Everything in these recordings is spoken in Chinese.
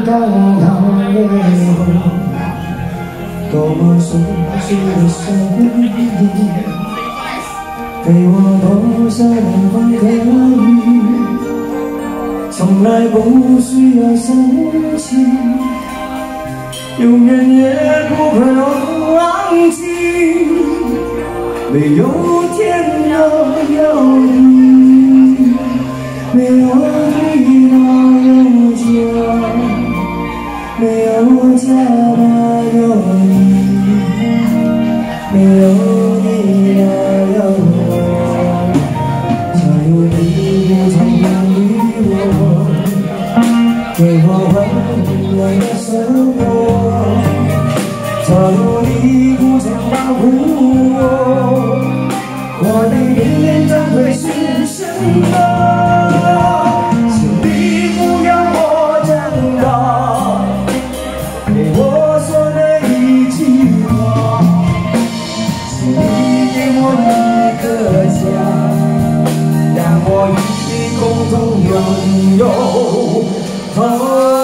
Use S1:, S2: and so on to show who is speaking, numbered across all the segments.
S1: 刚好的梦，多么熟悉的小蝴蝶，陪我躲下南方的雨，从来不需要深情，永远也不会忘记，没有天有地，没有地哪有家，没有家哪有你，没有你哪有我，假如你不曾理我，给我温暖的生活，假如你不曾保护我，我的命运将会是什么？请你不要我长大，给我说的一句话，请你给我一个家，让我与你共同拥有它。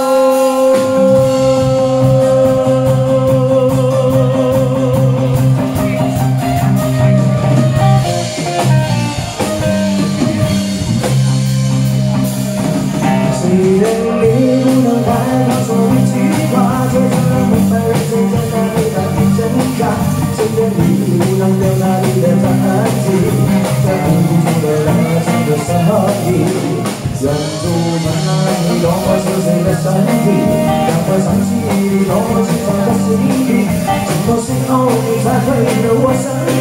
S1: 虽然你不能代表说一句话，却让人明白人生在哪里难以挣扎。虽然你不能留下你的痕迹，这不住的热情的声音，忍住你多么熟悉的身体，让我想起你多么紧张的心底，直到最后你才会留我身